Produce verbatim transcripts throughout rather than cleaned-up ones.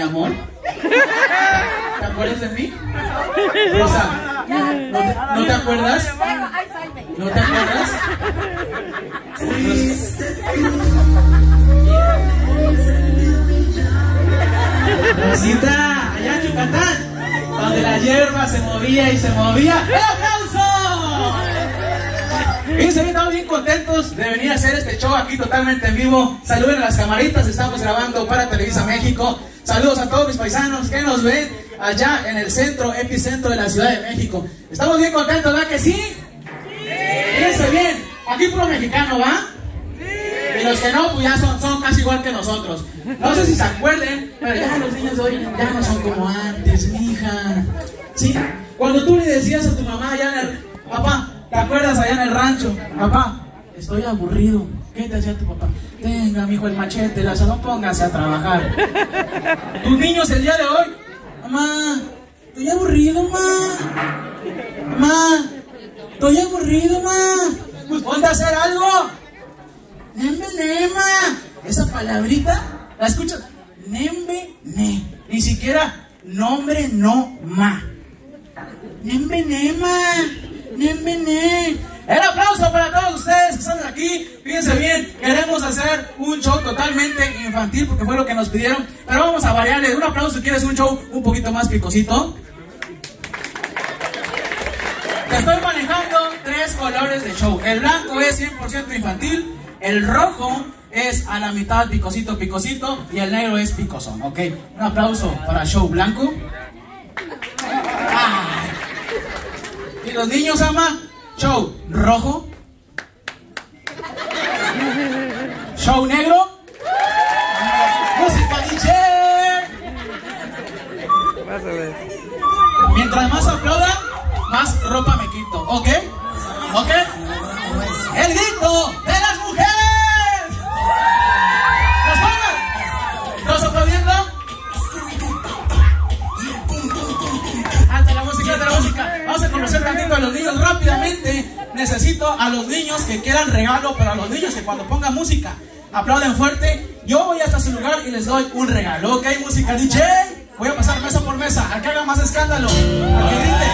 amor. ¿Te acuerdas de mí? Rosa, ¿no te, ¿no te acuerdas? ¿No te acuerdas? Rosita, allá en Yucatán, donde la hierba se movía y se movía. ¡El aplauso! Fíjense, estamos bien contentos de venir a hacer este show aquí totalmente en vivo. Saluden a las camaritas, estamos grabando para Televisa México. Saludos a todos mis paisanos que nos ven allá en el centro, epicentro de la Ciudad de México. Estamos bien contentos, ¿verdad que sí? Sí. Fíjense bien, aquí puro mexicano, ¿va? Sí. Y los que no, pues ya son, son casi igual que nosotros. No sé si se acuerden, pero ya los niños de hoy ya no son como antes, mija. ¿Sí? Cuando tú le decías a tu mamá allá en el... Papá, ¿te acuerdas allá en el rancho? Papá, estoy aburrido. ¿Qué te decía tu papá? Tenga, mijo, el machete, la salón, póngase a trabajar. Tus niños el día de hoy, mamá, estoy aburrido, mamá. Mamá, estoy aburrido, mamá. Pues ponte a hacer algo. Nembe, nema. Esa palabrita, ¿la escuchas? Nembe, ne. Ni siquiera nombre, no, ma. Nembe, nema. Nembe, ne. El aplauso para todos ustedes que están aquí. Fíjense bien, queremos hacer un show totalmente infantil porque fue lo que nos pidieron. Pero vamos a variarle. Un aplauso si quieres un show un poquito más picosito. Te estoy manejando tres colores de show. El blanco es cien por ciento infantil. El rojo es a la mitad picosito, picosito. Y el negro es picosón, ¿ok? Un aplauso para show blanco. ¡Ay! ¿Y los niños, ama? Show rojo. Show negro. Música D J. Mientras más aplaudan, más ropa me quito. ¿Ok? ¿Ok? El grito de las mujeres. ¿Las palmas? ¿Todos aplaudiendo? Alta la música, alta la música. Vamos a conocer tantito a los niños rápidamente. Necesito a los niños que quieran regalo, pero a los niños que cuando pongan música aplauden fuerte. Yo voy hasta su lugar y les doy un regalo. ¿Ok? Música D J. Voy a pasar mesa por mesa. Al que haga más escándalo, al que grite.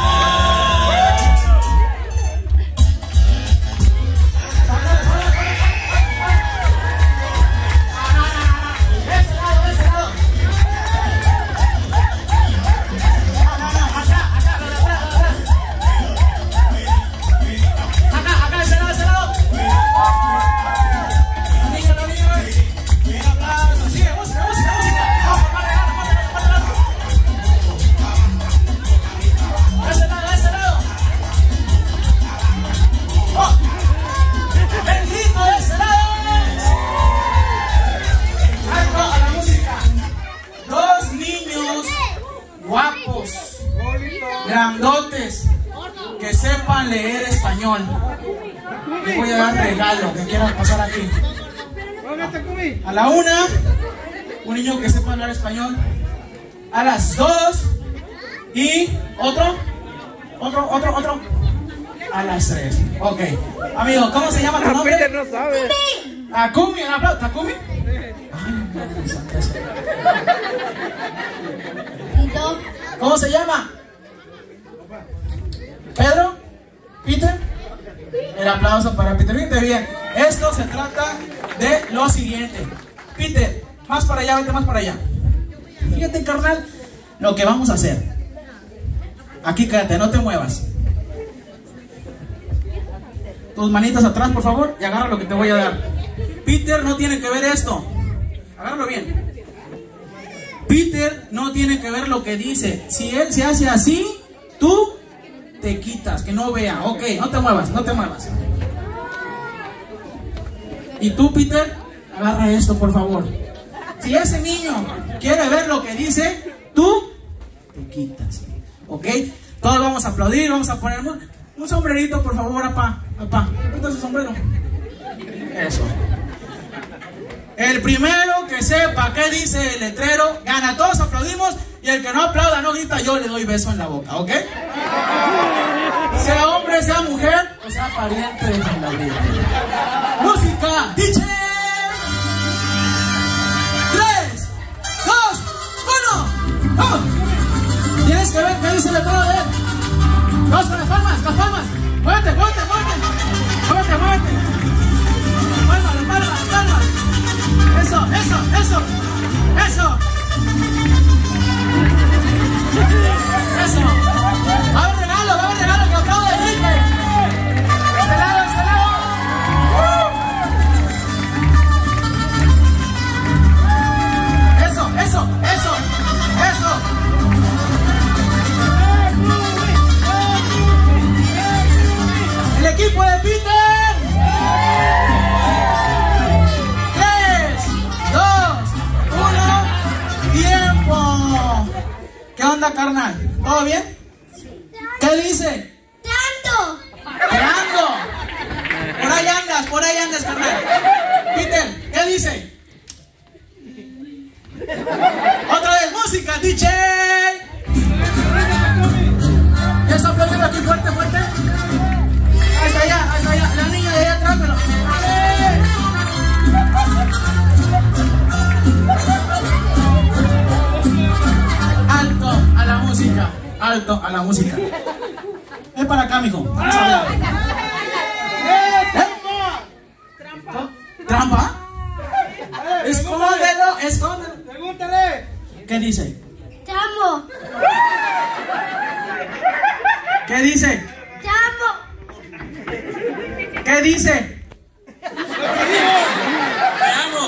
Grandotes que sepan leer español. Les voy a dar regalo que quieran pasar aquí. A la una, un niño que sepa hablar español. A las dos y otro, otro, otro, otro. A las tres. Ok. Amigo, ¿cómo se llama tu nombre? Peter no sabe. Takumi, un aplauso. ¿Takumi? Ay, madre santa. ¿Cómo se llama? ¿Pedro? ¿Peter? El aplauso para Peter. Fíjate bien, esto se trata de lo siguiente. Peter, más para allá, vete más para allá. Fíjate, carnal, lo que vamos a hacer. Aquí quédate, no te muevas. Tus manitas atrás, por favor, y agarra lo que te voy a dar. Peter no tiene que ver esto. Agárralo bien. Peter no tiene que ver lo que dice. Si él se hace así, tú te quitas, que no vea. Ok, no te muevas, no te muevas. Y tú, Peter, agarra esto, por favor. Si ese niño quiere ver lo que dice, tú te quitas. Ok, todos vamos a aplaudir, vamos a poner un, un sombrerito, por favor, apá. Apá, ¿dónde está su sombrero? Eso. El primero que sepa qué dice el letrero gana. Todos aplaudimos. Y el que no aplauda, no grita, yo le doy beso en la boca, ¿ok? Sea hombre, sea mujer o sea pariente de la vida. Música, D J. Tres, dos, ¡Vamos! Tienes que ver qué dice el letrero de él. Vamos con las palmas, las palmas. Muévete, muévete, muévete. Muévete, muévete. Palmas, las palmas, las palmas. Eso, eso, eso. Eso. Eso. Va a haber regalo, va a haber regalo que acabo de decirte. Este lado, este lado. Eso, eso, eso, eso. El equipo de Peter. Tres, dos, uno, tiempo. ¿Qué onda, carnal? ¿Todo bien? ¿Qué dice? ¡Tanto! ¡Ando! Por ahí andas, por ahí andas, carnal. Peter, ¿qué dice? Otra vez, música, D J. ¿Ya está aplaudiendo aquí fuerte, fuerte? Hasta allá, hasta allá. La niña de allá atrás, pero... Alto a la música. Alto a la música. Ven para acá, mijo. Vamos a hablar. ¿Eh? ¿Trampa? ¿Trampa? Escóndelo, escóndelo. Pregúntale. ¿Qué dice? ¡Te amo! ¿Qué dice? ¡Te amo! ¿Qué dice? Te amo.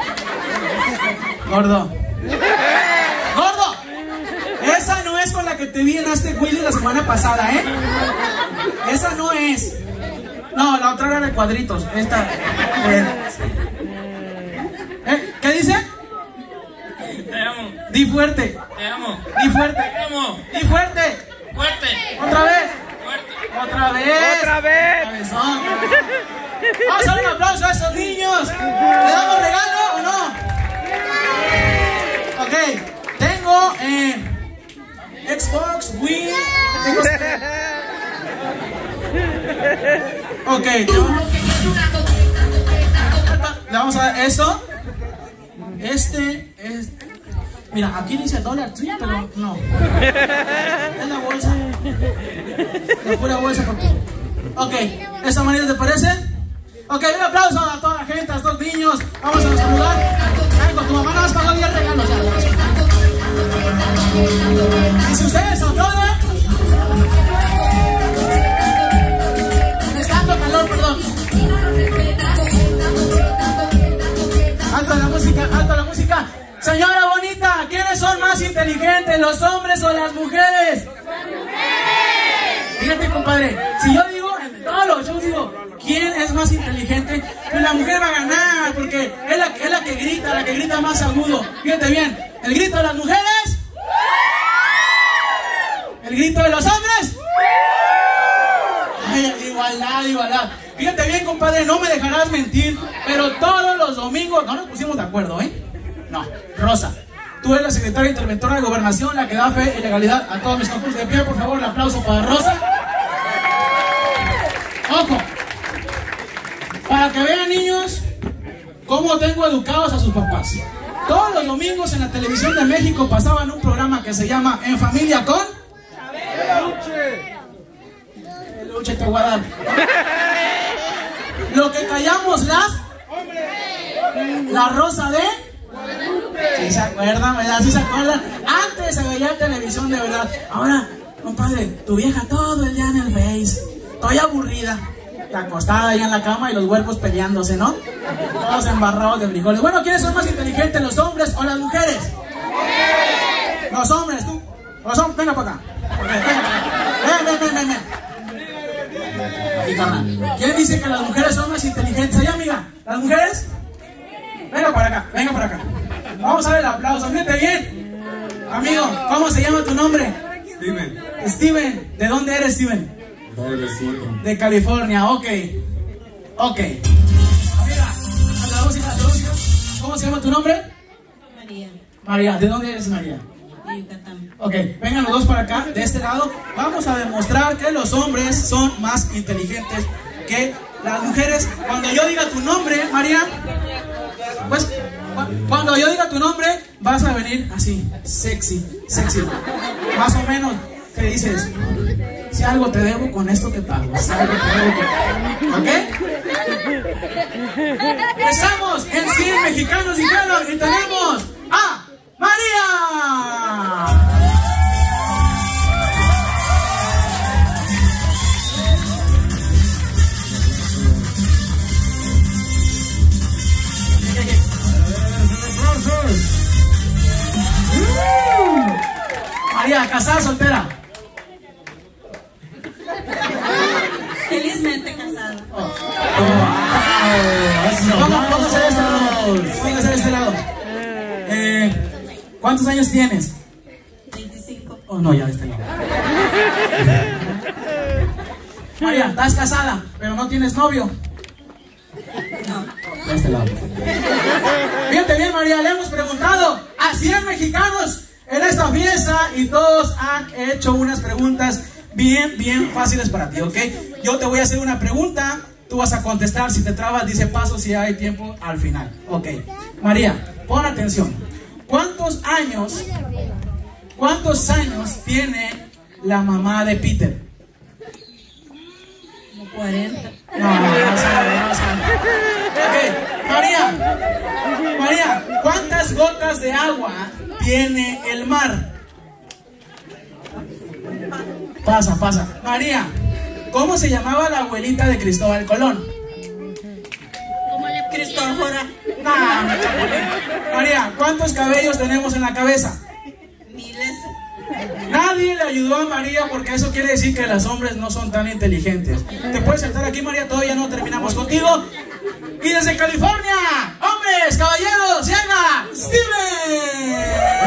Gordo. ¡Gordo! Esa no es con la que te vi en este Willy la semana pasada, ¿eh? Esa no es. No, la otra era de cuadritos. Esta. Eh. ¿Eh? ¿Qué dice? Te amo. Di fuerte. Te amo. Di fuerte. Te amo. Di fuerte. Fuerte. Otra vez. Fuerte. Otra vez. Otra vez. Cabezón. Vamos a dar un aplauso a esos niños. ¿Le damos regalo o no? Ok. Tengo eh, Xbox, Wii. Tengo... Ok. Le vamos a dar eso. Este es... Mira, aquí dice Dollar Tree, pero no. Es la bolsa. La pura bolsa porque... Ok, ¿esta manera te parece? Ok, un aplauso a toda la gente, a estos niños. Vamos a saludar. Ay, con tu mamá no has pagado diez regalos ya. Y si ustedes aplauden... Está dando calor, perdón. Alto la música, alto la música. Señora bonita, ¿quiénes son más inteligentes, los hombres o las mujeres? ¡Las mujeres! Fíjate, compadre, si yo digo, en todos los shows digo, ¿quién es más inteligente? Pues la mujer va a ganar, porque es la, es la que grita, la que grita más agudo. Fíjate bien, el grito de las mujeres, el grito de los hombres. Ay, igualdad, igualdad. Fíjate bien, compadre, no me dejarás mentir, pero todos los domingos, no nos pusimos de acuerdo, ¿eh? No, Rosa, tú eres la secretaria interventora de Gobernación, la que da fe y legalidad a todos mis concursos. De pie, por favor, el aplauso para Rosa. Ojo, para que vean, niños, cómo tengo educados a sus papás. Todos los domingos en la televisión de México pasaban un programa que se llama En Familia con... El Luche te voy a dar. Lo que callamos las... La Rosa de... ¿Sí se acuerdan, verdad? ¿Sí se acuerdan? Antes se veía televisión de verdad. Ahora, compadre, tu vieja todo el día en el Face. Estoy aburrida. Acostada ahí en la cama y los huercos peleándose, ¿no? Todos embarrados de frijoles. Bueno, ¿quiénes son más inteligentes, los hombres o las mujeres? Los hombres, tú. Los hombres, venga para acá. Venga para acá. Ven, ven, ven, ven, ven. Ahí, carnal. ¿Quién dice que las mujeres son más inteligentes? Allá, amiga. ¿Las mujeres? Venga para acá, venga para acá. Vamos a ver el aplauso, fíjate bien. Amigo, ¿cómo se llama tu nombre? Steven. Steven, ¿de dónde eres, Steven? De California, ok. Ok. Amiga, la música, la música. ¿Cómo se llama tu nombre? María. María, ¿de dónde eres, María? De Yucatán. Ok, vengan los dos para acá, de este lado. Vamos a demostrar que los hombres son más inteligentes que las mujeres. Cuando yo diga tu nombre, María, pues Cuando yo diga tu nombre, vas a venir así, sexy, sexy. Más o menos, ¿qué dices? Si algo te debo, con esto te pago. Si algo te debo, con... ¿ok? Estamos en cien mexicanos y menos y tenemos a María. María, ¿casada o soltera? Felizmente casada. Oh. Oh. Vamos, vamos a hacer este lado. Vamos a hacer este lado. Eh, ¿Cuántos años tienes? veinticinco. Oh, no, ya de este lado. María, estás casada, pero no tienes novio. No. De este lado. Fíjate bien, María, le hemos preguntado a cien mexicanos en esta fiesta y todos han hecho unas preguntas bien, bien fáciles para ti, ¿ok? Yo te voy a hacer una pregunta, tú vas a contestar, si te trabas dice paso, si hay tiempo al final, ¿ok? María, pon atención. ¿Cuántos años, cuántos años tiene la mamá de Peter? Como cuarenta. No, no sabe, no sabe. Ok, María, María, ¿cuántas gotas de agua tiene el mar? Pasa, pasa. María, ¿cómo se llamaba la abuelita de Cristóbal Colón? Cristófora. No, no, chapulín. María, ¿cuántos cabellos tenemos en la cabeza? Miles. Nadie le ayudó a María porque eso quiere decir que los hombres no son tan inteligentes. Te puedes sentar aquí, María, todavía no terminamos contigo. Y desde California, hombres, caballeros, llega Steven.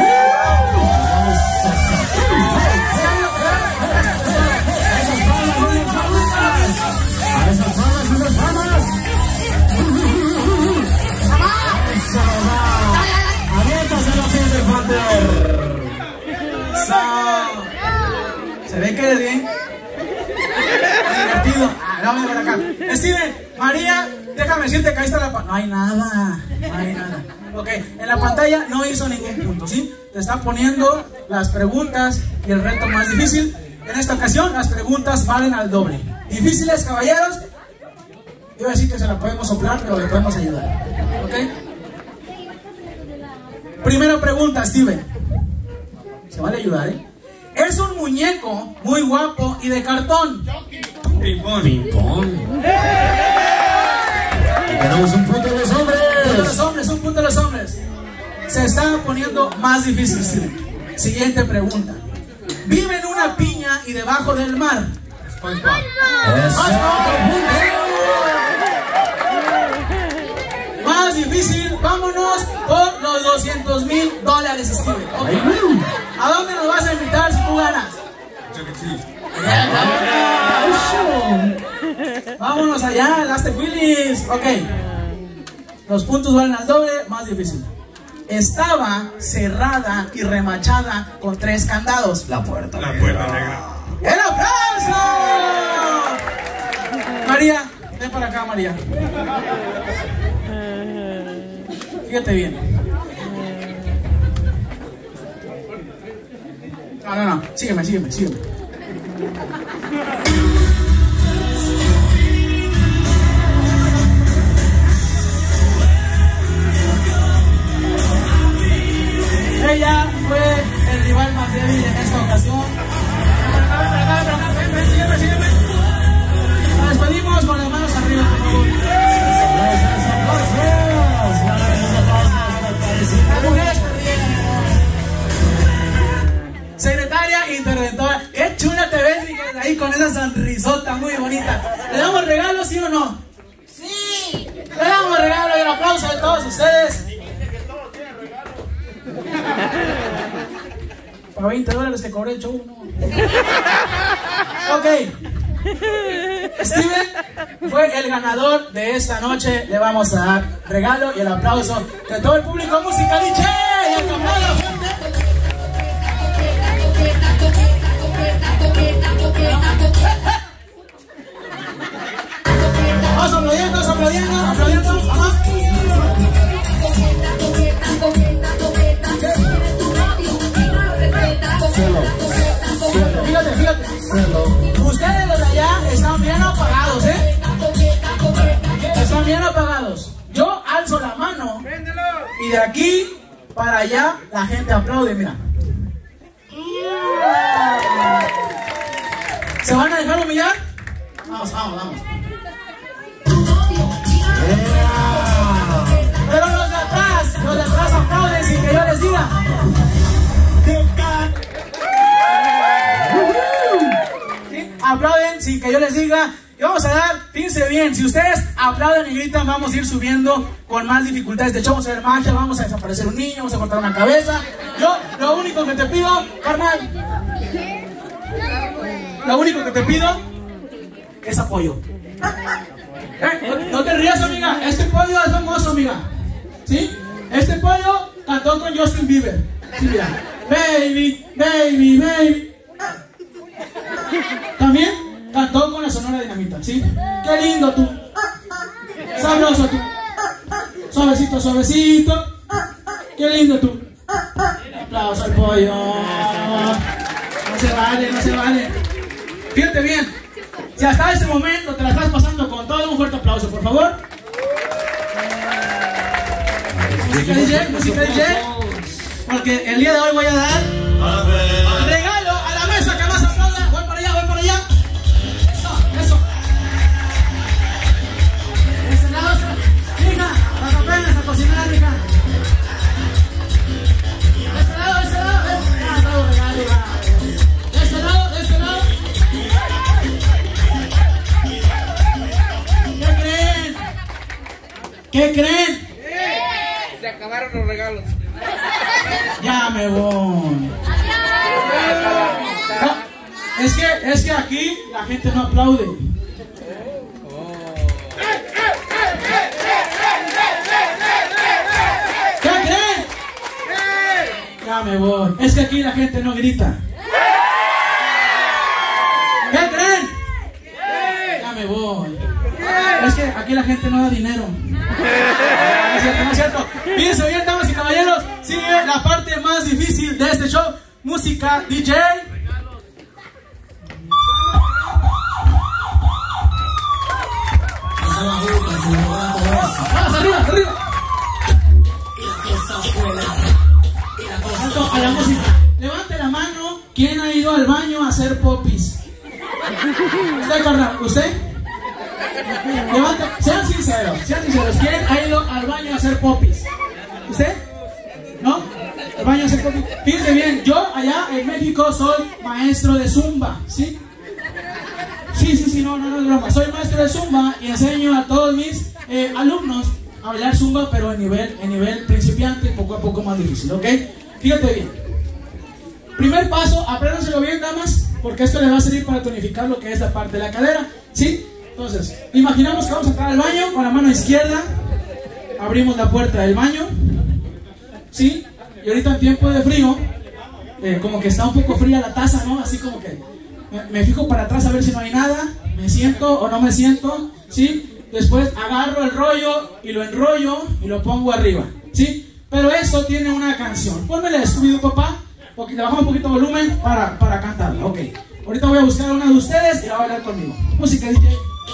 Se ve que eres bien divertido. Ah, dame por acá. Steven, María, déjame decirte que ahí está la pantalla. No hay nada, no hay nada. Ok, en la pantalla no hizo ningún punto, ¿sí? Te está poniendo las preguntas y el reto más difícil. En esta ocasión las preguntas valen al doble. Difíciles, caballeros. Iba a decir que se la podemos soplar, pero le podemos ayudar. ¿Ok? Primera pregunta, Steven. Se vale ayudar, ¿eh? Es un muñeco muy guapo y de cartón. Ping-pong. Ping-pong. Tenemos un punto de los hombres. Un punto de los hombres, un punto de los hombres. Se está poniendo más difícil, Steven. Siguiente pregunta. Vive en una piña y debajo del mar. Más difícil, vámonos por los doscientos mil dólares, Steven. Okay. ¿A dónde nos vas a invitar si tú ganas? Vámonos allá, Las Willis. Ok. Los puntos valen al doble, más difícil. Estaba cerrada y remachada con tres candados. La puerta La negra. puerta negra. ¡El aplauso! María, ven para acá, María. Fíjate bien. No, no, no. Sígueme, sígueme, sígueme. Ella fue el rival más débil en esta ocasión. Sígueme, sígueme. Nos despedimos con las manos arriba, por favor. Las mujeres perdieron. Secretaria interventora. Qué chula te ves, Miguel, ahí con esa sonrisota muy bonita. ¿Le damos regalo, sí o no? Sí. Le damos regalo y el aplauso de todos ustedes. Para veinte dólares que cobré el show, no. Ok. Steven fue el ganador de esta noche. Le vamos a dar regalo y el aplauso de todo el público musicaliche. Y el camarada fuerte. Vamos aplaudiendo, vamos aplaudiendo, aplaudiendo. Vamos. de aquí para allá la gente aplaude, mira. ¿Se van a dejar humillar? Vamos, vamos, vamos. Pero los de atrás, los de atrás aplauden sin que yo les diga. ¿Sí? Aplauden sin que yo les diga. Y vamos a dar, fíjense bien, si ustedes aplauden y gritan, vamos a ir subiendo con más dificultades. De hecho, vamos a ver magia, vamos a desaparecer un niño, vamos a cortar una cabeza. Yo, lo único que te pido, carnal, lo único que te pido es apoyo. ¿Eh? No, no te rías, amiga. Este pollo es famoso, amiga. ¿Sí? Este pollo cantó con Justin Bieber. Sí, mira. Baby, baby, baby. También cantó con la Sonora Dinamita, ¿sí? Qué lindo tú. Sabroso tú. Suavecito, suavecito. Qué lindo tú. Aplausos al pollo. No se vale, no se vale. Fíjate bien. Si hasta este momento te la estás pasando con todo, un fuerte aplauso, por favor. Música D J, música D J. Porque el día de hoy voy a dar regalo a la mesa que más aplauda. Voy por allá, voy por allá. Eso, eso. De ese lado, hija, las apenas a cocinar, hija. De ese lado, de ese lado. Ah, traigo regalo, hija. De ese lado, de ese lado. ¿Qué creen? ¿Qué creen? Se acabaron los regalos. Ya me voy. No, es que, es que aquí la gente no aplaude. ¿Qué creen? Ya me voy. Es que aquí la gente no grita. ¿Qué creen? Ya me voy. Es que aquí la gente no da dinero. No es cierto, no es cierto. Fíjense bien, damas y caballeros. Sigue la parte más difícil de este show. Música D J. Vamos, arriba, arriba. Alto a la música. Levante la mano. ¿Quién ha ido al baño a hacer popis? ¿Usted, carnal? ¿Usted? Levante, sean sinceros, sean sinceros. ¿Quién ha ido al baño a hacer popis? ¿Usted? ¿No? ¿Al baño a hacer popis? Fíjense bien, yo allá en México soy maestro de Zumba, ¿sí? Sí, sí, sí, no, no, no es broma. Soy maestro de Zumba y enseño a todos mis eh, alumnos a bailar Zumba, pero en nivel, en nivel principiante y poco a poco más difícil, ¿ok? Fíjate bien. Primer paso, apréndanselo bien, damas, porque esto les va a servir para tonificar lo que es la parte de la cadera, ¿sí? Entonces, imaginamos que vamos a entrar al baño con la mano izquierda. Abrimos la puerta del baño, ¿sí? Y ahorita en tiempo de frío, eh, como que está un poco fría la taza, ¿no? Así como que me, me fijo para atrás a ver si no hay nada. Me siento o no me siento, ¿sí? Después agarro el rollo y lo enrollo y lo pongo arriba, ¿sí? Pero eso tiene una canción. Pónmele Scooby-Doo, papá, porque le bajamos un poquito de volumen para, para cantarla, ok. Ahorita voy a buscar a una de ustedes y la va a bailar conmigo. Música D J.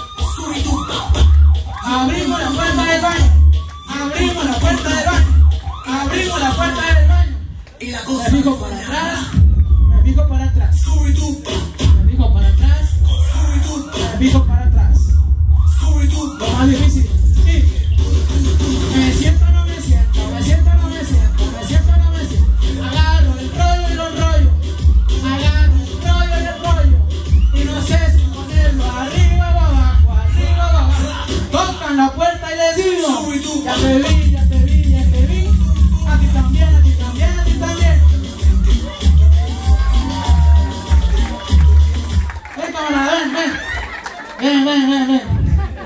Abrimos la puerta del baño. Abrimos la puerta del baño. Abrimos la puerta del baño. Y la cosa. Me fijo para atrás. Me fijo para atrás. Me fijo para atrás. Me fijo para atrás. Lo más difícil. Sí. Me siento o no me siento. Me siento o no me siento. Me siento o no me siento. Agarro el rollo y lo enrollo. Agarro el rollo y el rollo. Y no sé si ponerlo arriba o abajo. Arriba o abajo. Tocan la puerta y les digo: ya te vi, ya te vi, ya te vi. A ti también, a ti también, a ti también. Ven, camarada, ven, ven. Ven, ven, ven, ven.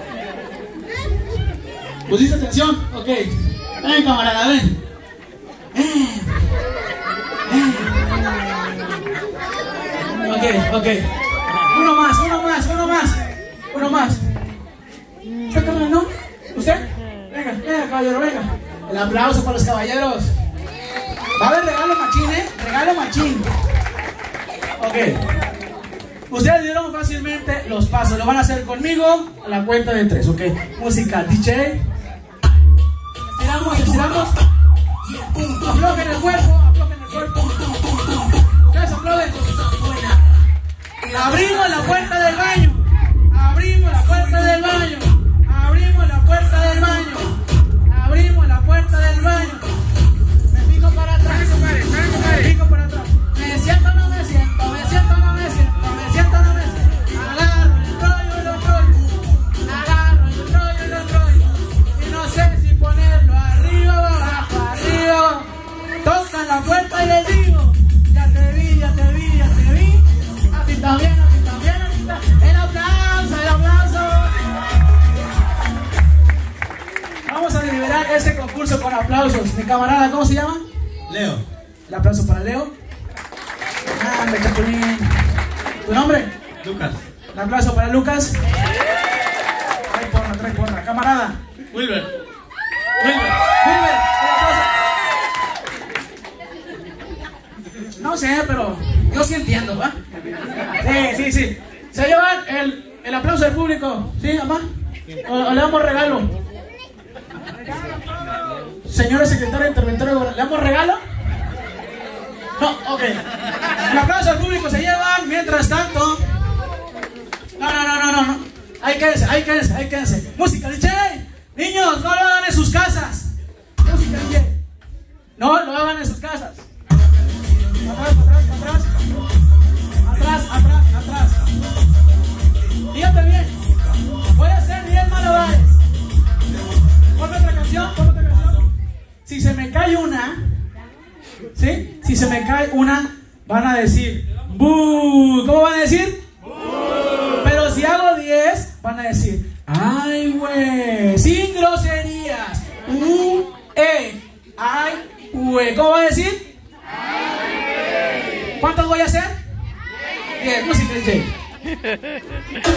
¿Pusiste atención? Ok. Ven, camarada, ven. Ven. Ven. Ok, ok. Uno más, uno más, uno más. Uno más. ¿Usted, camarada, no? ¿Usted? Venga, venga, caballero, venga. El aplauso para los caballeros. Va a haber regalo machín, ¿eh? Regalo machín. Ok. Ustedes dieron fácilmente los pasos. Lo van a hacer conmigo a la cuenta de tres, ¿ok? Música D J. Estiramos, estiramos. Aflojen el cuerpo, aflojen el cuerpo. Ustedes aplauden. Abrimos la puerta del baño. Abrimos la puerta del baño. Abrimos la puerta del baño. Abrimos la puerta del baño. Me fijo para atrás. Me fijo para atrás. Me siento o no me siento. Me siento o no me siento. Me siento o no me siento. Agarro el rollo y lo rollo. Agarro el rollo y lo rollo. Y no sé si ponerlo arriba o abajo. Arriba o abajo. Tocan la puerta y les digo: ya te vi, ya te vi, ya te vi. Así también, así también, así también. El aplauso, el aplauso. Vamos a deliberar este concurso con aplausos. Mi camarada, ¿cómo se llama? Leo. El aplauso para Leo. Ah, me chapulín. ¿Tu nombre? Lucas. El aplauso para Lucas. Trae porra, trae porra. Camarada. Wilber. Wilber. Wilber, el aplauso. No sé, pero yo sí entiendo, ¿va? Sí, sí, sí. Se llevan el, el aplauso del público. ¿Sí, mamá? O, o le damos regalo. Señora secretaria interventora, ¿le damos regalo? No, ok. El aplauso al público se llevan. Mientras tanto. No, no, no, no, no, no. Ahí quédense, ahí quédense, ahí quédense. Música D J. Niños, no lo hagan en sus casas. Música D J. No lo hagan en sus casas. Atrás, atrás, atrás. Atrás, atrás, atrás. Fíjate bien. Voy a hacer diez malabares. Ponme otra canción, ponme otra canción. Si se me cae una, ¿sí? Si se me cae una, van a decir ¡bú! ¿Cómo van a decir? ¡bú! Pero si hago diez, van a decir ¡ay, güey! Sin groserías. ¡U, e! ¡Ay, güey! ¿Cómo van a decir? ¡ay, güey! ¿Cuántos voy a hacer? diez. Música D J.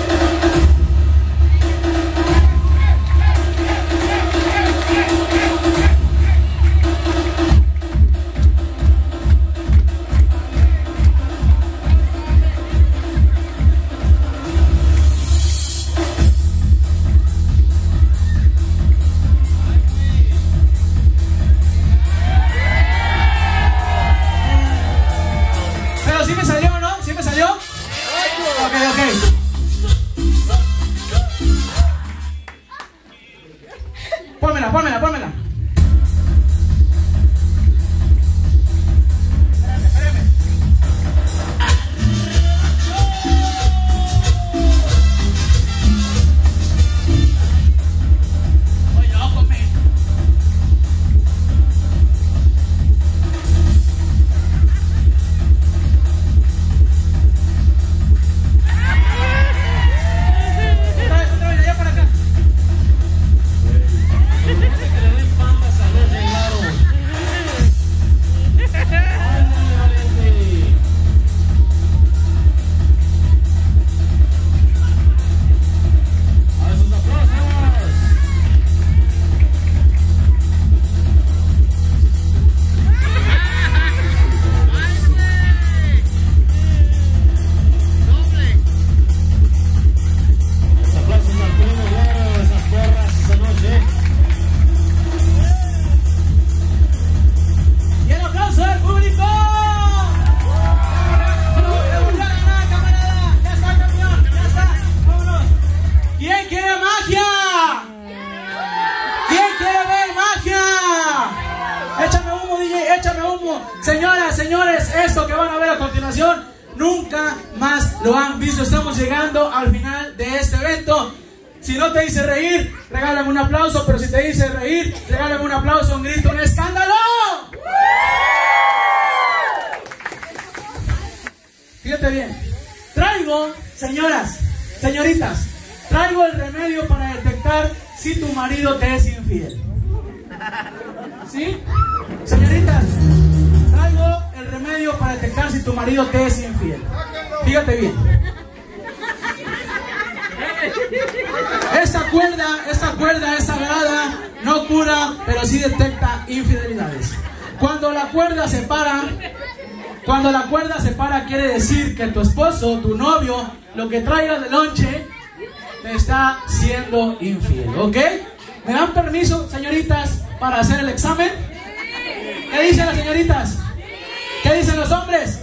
Pero sí me salió, ¿no? ¿Sí me salió? Ok, ok. Pónmela, pónmela, pónmela. Espérame, espérame. Oye, ojo, me. Otra vez, otra vez, allá para acá. Señoras, señores, esto que van a ver a continuación nunca más lo han visto. Estamos llegando al final de este evento. Si no te dice reír, regálame un aplauso. Pero si te dice reír, regálame un aplauso, un grito, un escándalo. Fíjate bien. Traigo, señoras, señoritas, traigo el remedio para detectar si tu marido te es infiel. ¿Sí? Señoritas, traigo el remedio para detectar si tu marido te es infiel. Fíjate bien. Esta cuerda, esta cuerda es sagrada, no cura, pero sí detecta infidelidades. Cuando la cuerda se para, cuando la cuerda se para quiere decir que tu esposo, tu novio, lo que traigas de lonche, te está siendo infiel, ¿ok? ¿Me dan permiso, señoritas, para hacer el examen? ¿Qué dicen las señoritas? ¿Qué dicen los hombres?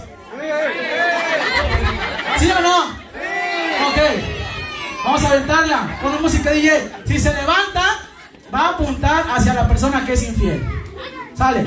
¿Sí o no? Ok. Vamos a aventarla. Con música D J. Si se levanta, va a apuntar hacia la persona que es infiel. Sale.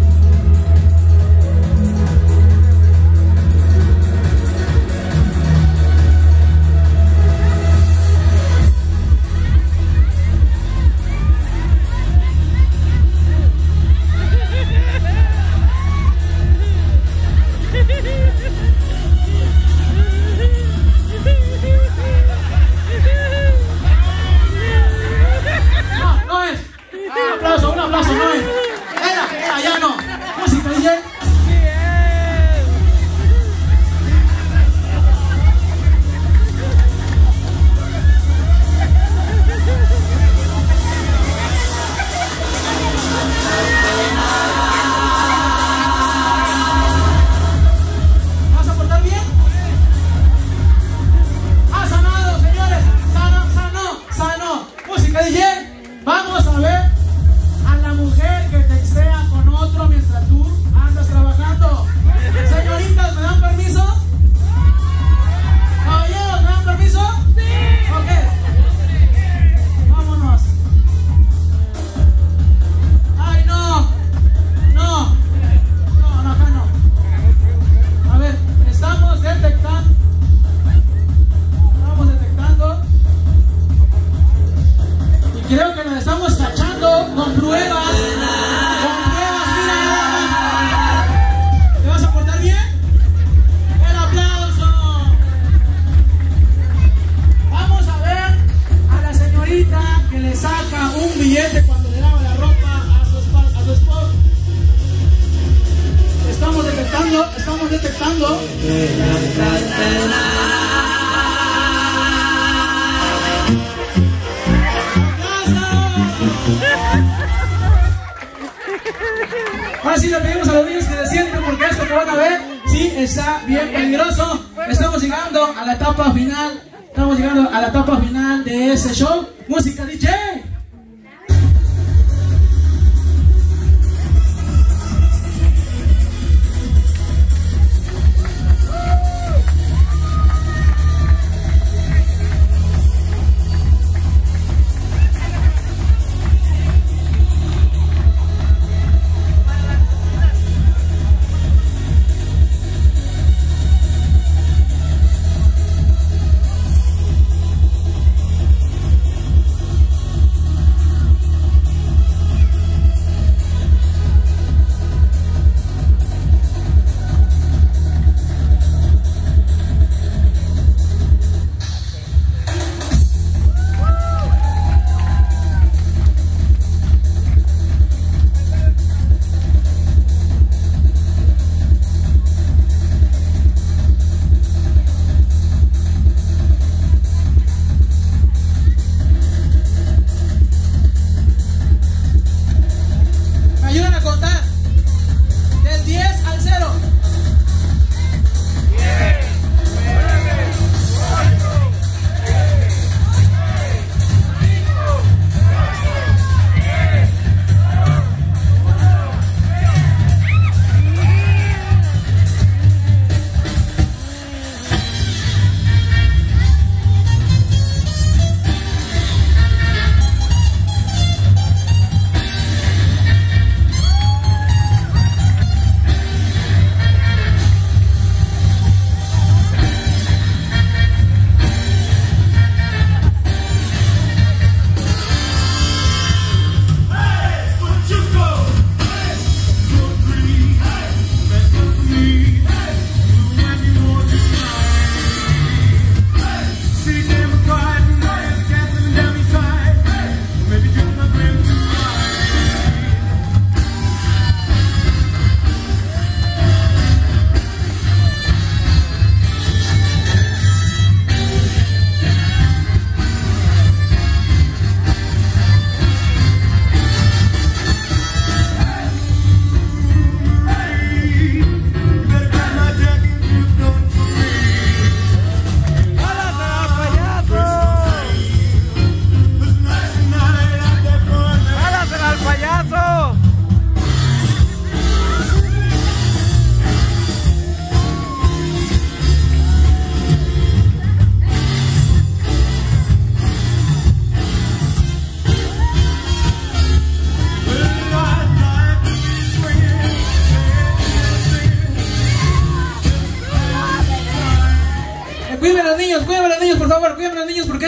Estamos detectando. Ahora sí le pedimos a los niños que se sienten porque esto que van a ver, sí, está bien peligroso. Estamos llegando a la etapa final. Estamos llegando a la etapa final de ese show. Música D J.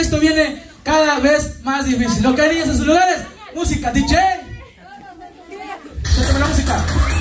esto viene cada vez más difícil. ¿Ok, niños, en sus lugares? Música, D J. Suéltame la música.